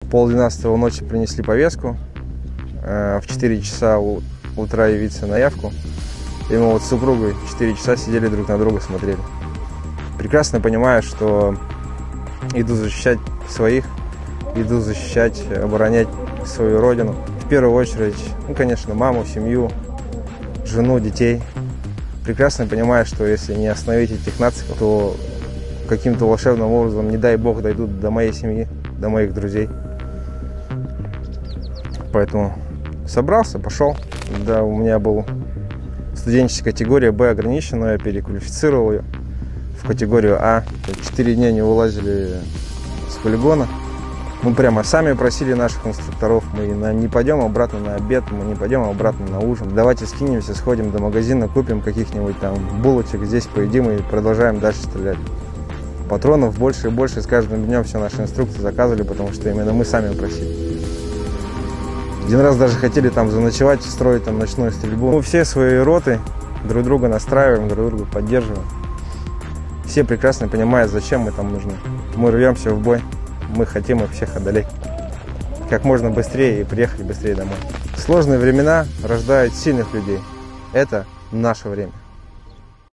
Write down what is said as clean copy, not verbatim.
В 11:30 ночи принесли повестку, в 4 часа утра явиться на явку. И мы вот с супругой 4 часа сидели друг на друга, смотрели. Прекрасно понимаю, что иду защищать своих, иду защищать, оборонять свою родину. В первую очередь, конечно, маму, семью, жену, детей. Прекрасно понимаю, что если не остановить этих нациков, то каким-то волшебным образом, не дай бог, дойдут до моей семьи, до моих друзей. Поэтому собрался, пошел. Да, у меня была студенческая категория Б ограниченная, я переквалифицировал ее в категорию А. 4 дня не вылазили с полигона. Мы прямо сами просили наших инструкторов, мы не пойдем обратно на обед, мы не пойдем обратно на ужин. Давайте скинемся, сходим до магазина, купим каких-нибудь там булочек, здесь поедим и продолжаем дальше стрелять. Патронов больше и больше с каждым днем все наши инструкторы заказывали, потому что именно мы сами просили. Один раз даже хотели там заночевать, строить там ночную стрельбу. Мы все свои роты друг друга настраиваем, друг друга поддерживаем. Все прекрасно понимают, зачем мы там нужны. Мы рвемся в бой, мы хотим их всех одолеть. Как можно быстрее и приехать быстрее домой. Сложные времена рождают сильных людей. Это наше время.